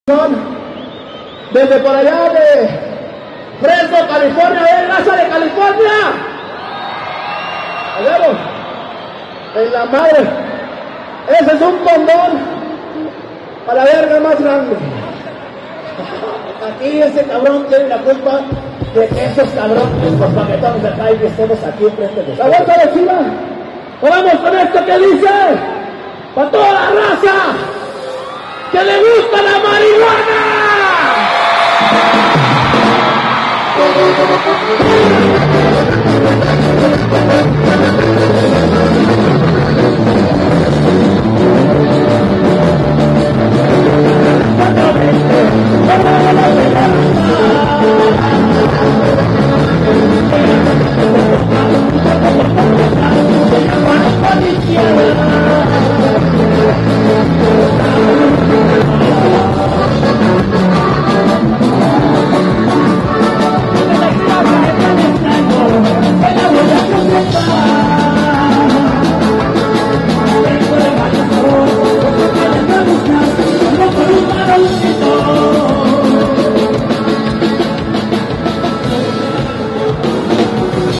Desde por allá de Fresno, California, raza de California. Allá, en la madre. Ese es un condón para la verga más grande. Aquí ese cabrón tiene la culpa de que esos cabrones, los paquetones de acá y que estemos aquí enfrente de nosotros. ¡La vuelta de Chivas! ¡Vamos con esto que dice! ¡Para toda la raza que le gusta la marihuana!